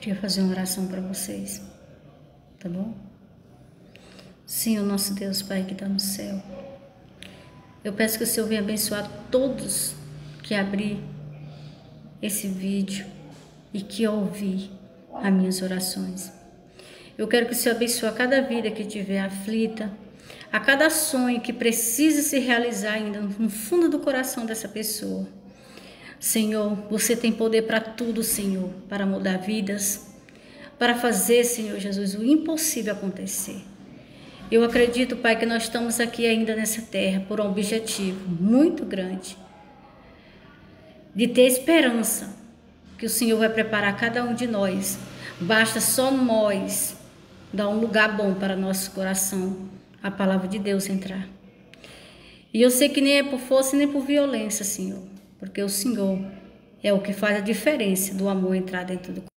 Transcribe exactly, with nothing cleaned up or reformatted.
Queria fazer uma oração para vocês, tá bom? Senhor, nosso Deus, Pai que está no céu, eu peço que o Senhor venha abençoar todos que abrir esse vídeo e que ouvir as minhas orações. Eu quero que o Senhor abençoe a cada vida que estiver aflita, a cada sonho que precisa se realizar ainda no fundo do coração dessa pessoa. Senhor, você tem poder para tudo, Senhor, para mudar vidas, para fazer, Senhor Jesus, o impossível acontecer. Eu acredito, Pai, que nós estamos aqui ainda nessa terra por um objetivo muito grande, de ter esperança que o Senhor vai preparar cada um de nós. Basta só nós dar um lugar bom para nosso coração, a palavra de Deus entrar. E eu sei que nem é por força nem por violência, Senhor, porque o Senhor é o que faz a diferença do amor entrar dentro do coração.